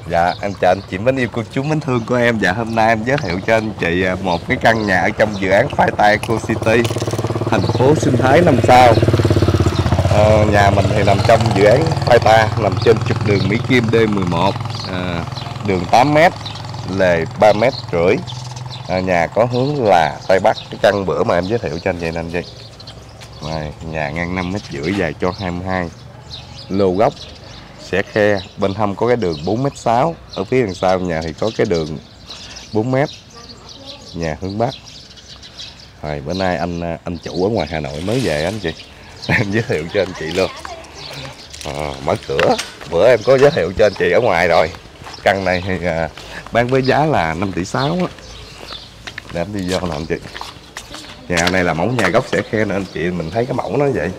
Dạ, em chào anh chị mến yêu cô chú mến thương của em. Dạ, hôm nay em giới thiệu cho anh chị một cái căn nhà ở trong dự án Phai Tai Eco City, thành phố sinh thái 5 sao. Nhà mình thì nằm trong dự án Phai Tai, nằm trên trục đường Mỹ Kim D11, đường 8m, lề 3,5 m. Nhà có hướng là Tây Bắc, cái căn bữa mà em giới thiệu cho anh chị nè anh chị. Nhà ngang 5,5 m, dài cho 22, lô góc, sẽ khe, bên hông có cái đường 4,6 m, ở phía đằng sau nhà thì có cái đường 4 m, nhà hướng Bắc. Rồi bữa nay anh chủ ở ngoài Hà Nội mới về anh chị, em giới thiệu cho anh chị luôn. Mở cửa, bữa em có giới thiệu cho anh chị ở ngoài rồi. Căn này thì bán với giá là 5,6 tỷ á. Để em đi vô nè anh chị. Nhà này là mẫu nhà gốc sẽ khe nè anh chị, mình thấy cái mẫu nó vậy.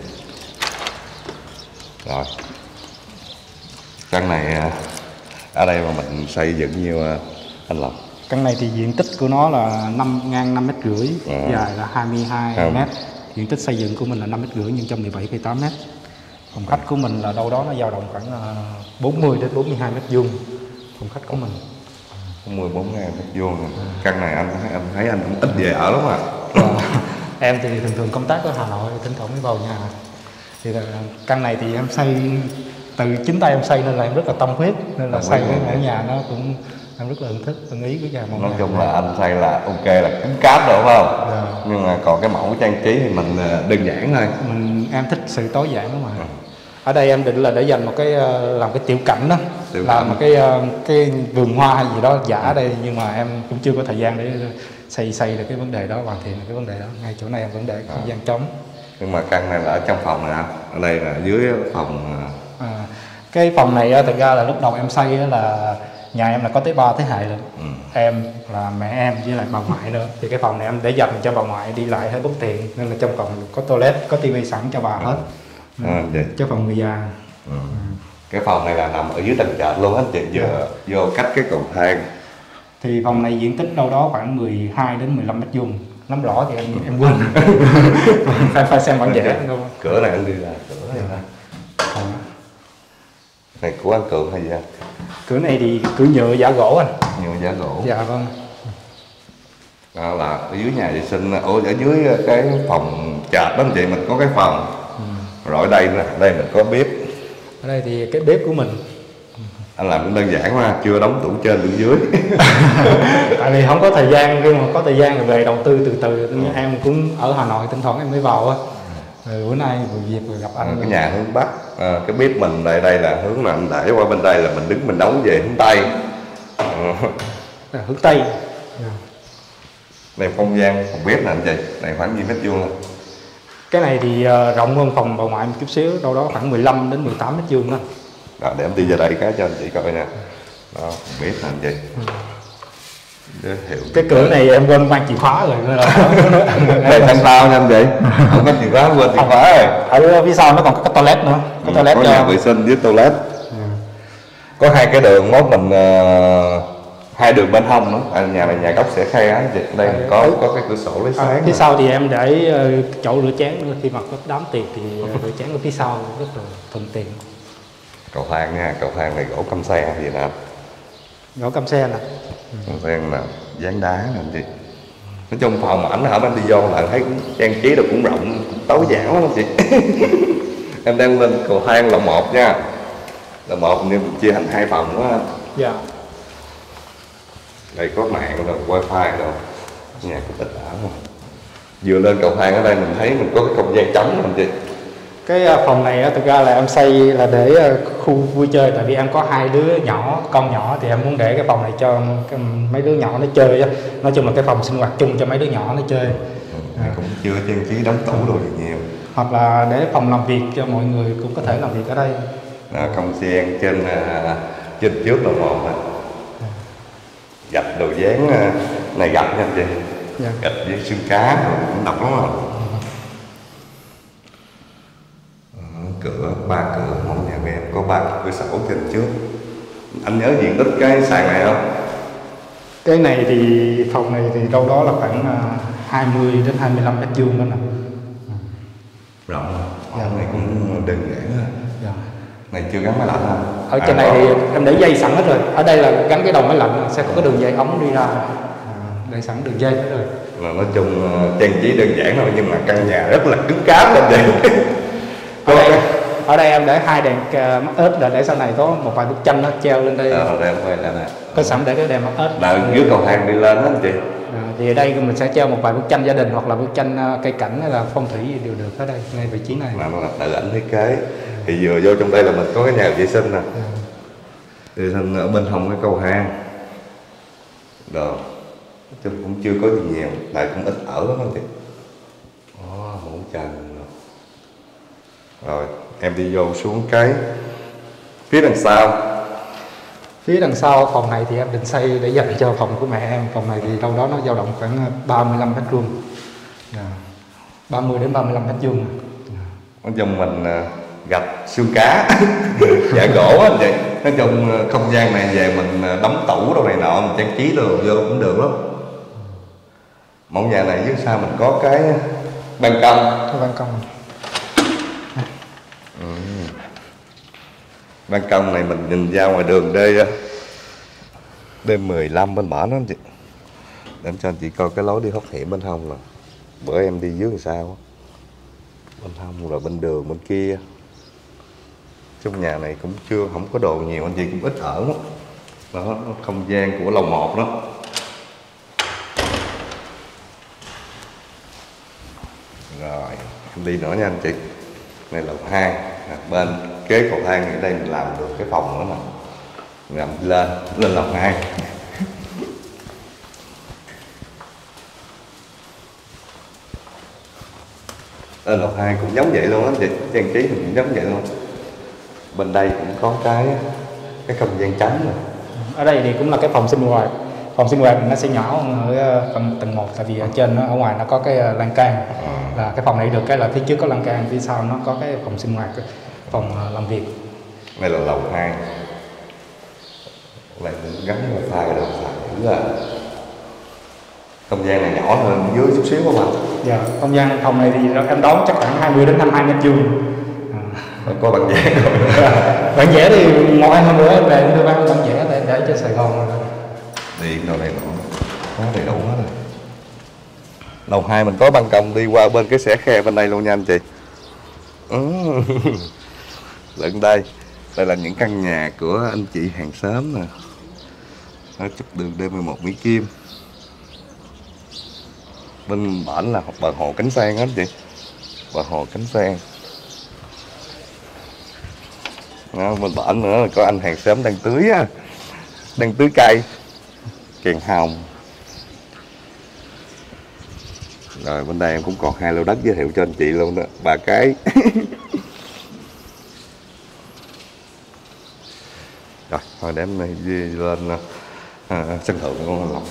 Rồi căn này ở đây mà mình xây dựng nhiêu anh Lộc? Căn này thì diện tích của nó là ngang 5,5 m, dài là 22 m. Diện tích xây dựng của mình là 5,5 m nhưng trong 17,8 m. Phòng khách của mình là đâu đó nó dao động khoảng 40 đến 42 m². Phòng khách của mình 42 m². Căn này anh thấy anh cũng ít về ở lắm à. Em thì thường công tác ở Hà Nội, thỉnh thoảng mới vào nhà. Thì căn này thì em xây từ chính tay em xây nên là em rất là tâm huyết, nên là xây ở nhà nó cũng em rất là ưng thức, ưng ý với nhà mọi người. Nói chung là anh xây là ok, là cứng cáp đúng không? Nhưng mà còn cái mẫu trang trí thì mình đơn giản thôi. Em thích sự tối giản đó mà. Ở đây em định là để dành một cái làm cái tiểu cảnh đó, làm một cái vườn hoa hay gì đó giả ở đây, nhưng mà em cũng chưa có thời gian để xây được cái vấn đề đó, hoàn thiện cái vấn đề đó. Ngay chỗ này em vẫn để không gian trống. Nhưng mà căn này là ở trong phòng này, ở đây là dưới phòng. Cái phòng này thực ra là lúc đầu em xây là nhà em là có tới 3 thế hệ rồi. Em là mẹ em với lại bà ngoại nữa, thì cái phòng này em để dành cho bà ngoại đi lại hơi bất tiện, nên là trong phòng có toilet, có tivi sẵn cho bà hết. Cho phòng người già. Cái phòng này là nằm ở dưới tầng trệt luôn anh chị, vừa vô cách cái cầu thang. Thì phòng này diện tích đâu đó khoảng 12 đến 15 m². Nắm rõ thì em quên. phải xem bản vẽ. Cửa này anh đi ra cửa này ra. Này của anh Cường hay gì anh? Cửa này thì cửa nhựa giả gỗ anh. Nhựa giả gỗ. Dạ vâng. Đó là ở dưới nhà vệ sinh, ở dưới cái phòng trệt đó anh chị, mình có cái phòng. Rồi ở đây đây mình có bếp. Ở đây thì cái bếp của mình. Anh làm cũng đơn giản mà, chưa đóng tủ trên tủ dưới. Tại vì không có thời gian, khi mà có thời gian rồi về đầu tư từ từ. Em cũng ở Hà Nội, thỉnh thoảng em mới vào á. Bữa nay vừa dịp vừa gặp anh. Cái nhà hướng Bắc, cái bếp mình đây là hướng mà anh để qua bên đây là mình đứng mình nấu về hướng Tây. Hướng Tây. Đây không gian phòng bếp nè anh chị, này khoảng nhiêu mét vuông? Cái này thì rộng hơn phòng bà ngoại một chút xíu, đâu đó khoảng 15 đến 18 m² đó. Rồi để em đi ra đây cái cho anh chị coi nè. Đó, phòng bếp nè anh chị. Cái cửa này em quên mang chìa khóa rồi nên là đây thành sao nha anh chị, không có chìa khóa, quên chìa khóa rồi. Ở phía sau nó còn có cái toilet nữa, có toilet có nhà vệ sinh với toilet. Có hai cái đường mốt mình hai đường bên hông nữa. Nhà này nhà gốc sẽ khe á chị, đây có cái cửa sổ lấy sáng. Phía sau thì em để chỗ rửa chén nữa, khi mà có đám tiệc thì rửa chén ở phía sau rất là thuận tiện. Cầu thang nha, cầu thang này gỗ căm xe gì nè. Gỗ căm xe nè. Cầu thang nè, dán đá nè anh chị. Nói chung phòng mà ảnh hả em đi vô là thấy trang trí được cũng rộng, cũng tối giản lắm anh chị. Em đang lên cầu thang lầu 1 nha. Lầu 1 nhưng mình chia thành 2 phòng quá. Dạ. Đây có mạng rồi, wifi rồi. Nhà có tích ở không? Vừa lên cầu thang ở đây mình thấy mình có cái không gian trống anh chị. Cái phòng này thực ra là em xây là để khu vui chơi, tại vì em có 2 đứa nhỏ, con nhỏ, thì em muốn để cái phòng này cho mấy đứa nhỏ nó chơi á. Nói chung là cái phòng sinh hoạt chung cho mấy đứa nhỏ nó chơi. Cũng chưa trang trí đóng tủ đồ gì nhiều. Hoặc là để phòng làm việc cho mọi người cũng có thể làm việc ở đây. Không gian trên trước là một gạch đồ dán này, gạch nha anh chị. Gạch với xương cá cũng độc lắm rồi. Cửa 3 cửa, một nhà em có 3 cửa sổ trên trước. Anh nhớ diện tích cái sàn này không? Cái này thì phòng này thì đâu đó là khoảng 20 đến 25 m² đó nè. Rộng. Phòng này cũng đơn giản. Này chưa gắn máy lạnh hả? Ở trên này thì em để dây sẵn hết rồi. Ở đây là gắn cái đầu máy lạnh, sẽ có cái đường dây ống đi ra. Để sẵn đường dây hết rồi. Mà nói chung trang trí đơn giản thôi nhưng mà căn nhà rất là cứng cáp lên vậy. Ở đây em để 2 đèn mắt ếch để sau này có một vài bức tranh nó treo lên đây. Đây em quay lại nè. Có sẵn để cái đèn mắt ếch. Là dưới cầu thang đi lên đó anh chị. Thì ở đây mình sẽ treo một vài bức tranh gia đình hoặc là bức tranh cây cảnh hay là phong thủy gì đều được ở đây, ngay vị trí này. Mà nó là tự ảnh thiết kế. Thì vừa vô trong đây là mình có cái nhà vệ sinh nè. Vệ sinh ở bên hông cái cầu thang. Rồi. Chứ cũng chưa có gì nhiều, tại cũng ít ở lắm anh chị. Ngủ trần rồi em đi vô xuống cái phía đằng sau. Phía đằng sau phòng này thì em định xây để dành cho phòng của mẹ em. Phòng này thì đâu đó nó dao động khoảng 35 mét vuông, 30 đến 35 mét vuông. Nói chung mình gạch xương cá dạ gỗ á vậy. Nói chung không gian này về mình đóng tủ đâu này nọ, mình trang trí đồ vô cũng được lắm. Mẫu nhà này dưới sau mình có cái ban công. Ban công. Ban công này mình nhìn ra ngoài đường D15 bên bển đó anh chị. Để cho anh chị coi cái lối đi thoát hiểm bên hông là bữa em đi dưới làm sao. Bên hông rồi bên đường bên kia. Trong nhà này cũng không có đồ nhiều, anh chị cũng ít ở lắm. Đó, không gian của lầu 1 đó. Rồi, em đi nữa nha anh chị. Này lầu 2, bên kế cầu thang ở đây mình làm được cái phòng nữa nè. Ngầm lên lầu 2. Lên lầu 2 cũng giống vậy luôn á chị, trang trí cũng giống vậy luôn. Bên đây cũng có cái không gian trống rồi. Ở đây thì cũng là cái phòng sinh hoạt. Phòng sinh hoạt nó sẽ nhỏ hơn ở tầng 1, tại vì ở trên ở ngoài nó có cái lan can. Là cái phòng này được cái là phía trước có lan can, phía sau nó có cái phòng sinh hoạt, phòng làm việc. Đây là lầu 2. Lại cũng gắn wifi rồi phải là không gian này nhỏ hơn dưới chút xíu không ạ? Dạ, không gian phòng này thì em đón chắc khoảng 20 đến 22 mét vuông. Có bản vẽ không? Bản vẽ thì một em hôm bữa em về em đưa bản vẽ để cho Sài Gòn. Điện đồ này nọ có đầy đủ hết rồi. Lầu 2 mình có ban công đi qua bên cái xẻ khe bên đây luôn nha anh chị. Lận đây là những căn nhà của anh chị hàng xóm nè. Ở trục đường D11 Mỹ Kim. Bên bển là bờ hồ Cánh Sen á anh chị. Bờ hồ Cánh Sen. Đó, bên bển nữa là có anh hàng xóm đang tưới á. Đang tưới cây. Kèn hồng. Rồi bên đây em cũng còn 2 lô đất giới thiệu cho anh chị luôn đó. 3 cái. Rồi thôi để em này đi lên sân thượng con lòng.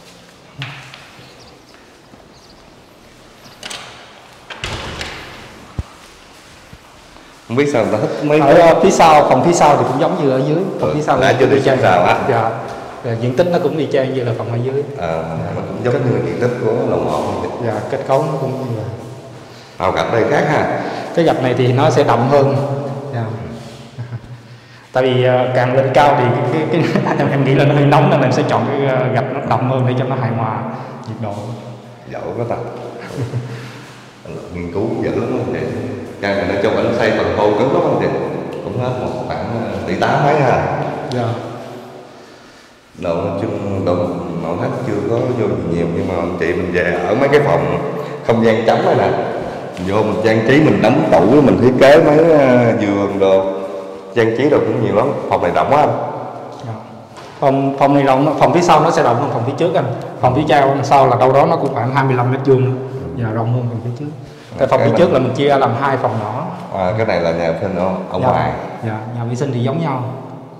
Không biết sao người ta thích mấy ở phía sau, phòng phía sau thì cũng giống như ở dưới. Phòng phía sau đã chưa đi xem sao á. Dạ. Diện tích nó cũng y chang như là phòng ở dưới. Mà cũng giống như diện tích của lầu 1. Dạ, kết cấu nó cũng như vậy. Màu gạch đây khác ha. Cái gạch này thì nó sẽ đậm hơn. Dạ. Tại vì càng lên cao thì em nghĩ là nó hơi nóng nên em sẽ chọn cái gạch nó đậm hơn để cho nó hài hòa nhiệt độ. Dẫu có thật. Nghiên cứu dữ lắm anh chị. Căn này nói chung anh xây phần thô cứng lắm anh chị. Cũng hết một khoảng 1,8 tỷ mấy ha. Dạ. Đồ nói chung nội thất chưa có vô gì nhiều, nhưng mà anh chị mình về ở mấy cái phòng không gian trống này nè, vô mình trang trí, mình đóng tủ, mình thiết kế mấy giường đồ trang trí đồ cũng nhiều lắm. Phòng này rộng quá anh. Dạ. Phòng này rộng, phòng phía sau nó sẽ rộng hơn phòng phía trước anh. Phòng phía sau là đâu đó nó cũng khoảng 25 mét vuông. Dạ, rộng hơn phòng phía trước. Cái phòng phía trước là mình chia ra làm 2 phòng nhỏ. Cái này là nhà vệ sinh ở Dạ. ngoài. Dạ, nhà vệ sinh thì giống nhau.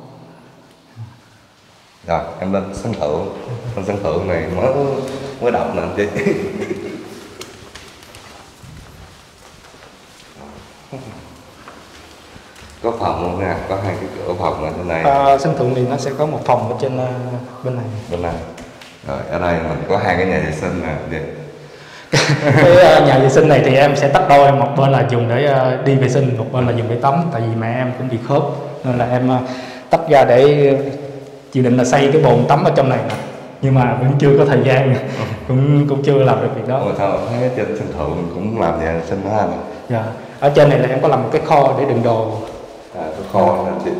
Rồi em lên sân thượng. Lên sân thượng này mới đọc nè anh chị. Có phòng luôn nha, có 2 cái cửa phòng ở trên này. Sân thượng thì nó sẽ có một phòng ở trên bên này. Bên này. Rồi ở đây mình có 2 cái nhà vệ sinh nè. Cái nhà vệ sinh này thì em sẽ tách đôi, một bên là dùng để đi vệ sinh, một bên là dùng để tắm. Tại vì mẹ em cũng bị khớp nên là em tách ra để dự định là xây cái bồn tắm ở trong này nè, nhưng mà vẫn chưa có thời gian, cũng chưa làm được việc đó. Ôi sao thấy trên sân thượng cũng làm nhà vệ sinh đó anh? Dạ. Ở trên này là em có làm một cái kho để đựng đồ. Cái kho là chị.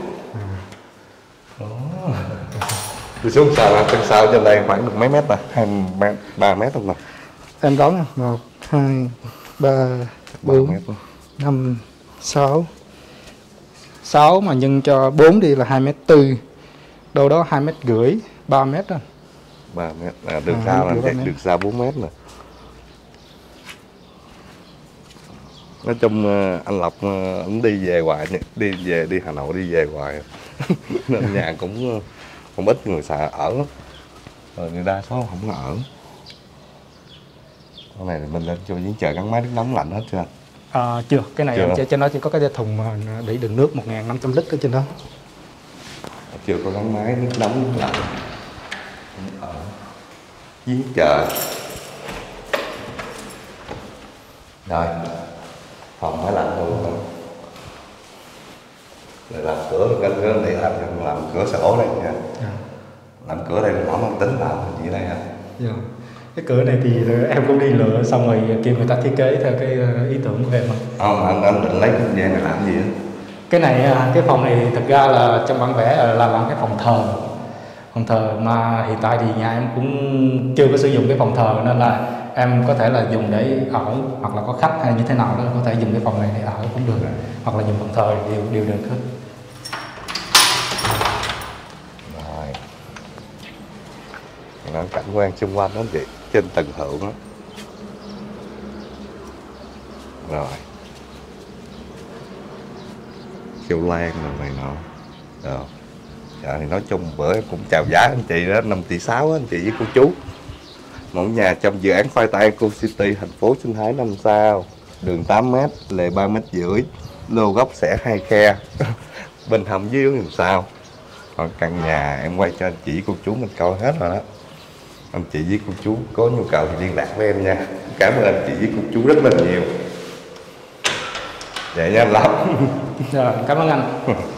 Đi xuống sao là trên sau trên đây khoảng được mấy mét à? 3 mét không nào? Em đón 1, 2, 3, 4, 5, 6. 6 mà nhân cho 4 đi là 2,4 m. Đâu đó 2,5 m, 3 m đó. 3 mét. Đường sau là đường sau 4 mét nè. Nói chung anh Lộc anh đi về hoài, đi Hà Nội đi về hoài. Nên nhà cũng không ít người xài ở lắm. Rồi người đa số không có ở. Con này thì mình lên cho giếng trời gắn máy nước nóng lạnh hết chưa? Chưa, cái này chưa. Em trên đó chỉ có cái thùng để đựng nước 1.500 lít ở trên đó. Chưa có gắn máy nước nóng nước lạnh. Không ở giếng trời. Rồi phòng máy lạnh luôn rồi. Rồi làm cửa gắn để làm cửa sổ đây nha. Làm cửa đây mở mang tính làm gì đây hả? Dạ. Cái cửa này thì em cũng đi lựa xong rồi kêu người ta thiết kế theo cái ý tưởng của em. Không, anh định lấy cái không gian này làm gì á? Cái này, cái phòng này thực ra là trong bản vẽ là làm cái phòng thờ. Phòng thờ mà hiện tại thì nhà em cũng chưa có sử dụng cái phòng thờ nên là em có thể là dùng để ở, hoặc là có khách hay như thế nào đó có thể dùng cái phòng này để ở cũng được, hoặc là dùng phòng thờ đều được hết. Rồi. Nó cảnh quan xung quanh đó chị, trên tầng thượng đó. Rồi. Kêu lan rồi này nọ. Rồi. Dạ, thì nói chung bữa em cũng chào giá anh chị đó, 5,6 tỷ anh chị với cô chú. Mẫu nhà trong dự án Phai Tây Eco City, thành phố sinh thái 5 sao, đường 8 m, lề 3,5 m, lô góc sẽ 2 khe, bên hầm dưới làm sao. Còn căn nhà em quay cho anh chị cô chú mình coi hết rồi đó. Anh chị với cô chú có nhu cầu thì liên lạc với em nha. Cảm ơn anh chị với cô chú rất là nhiều. Vậy nha anh Lộc. Rồi, cảm ơn anh.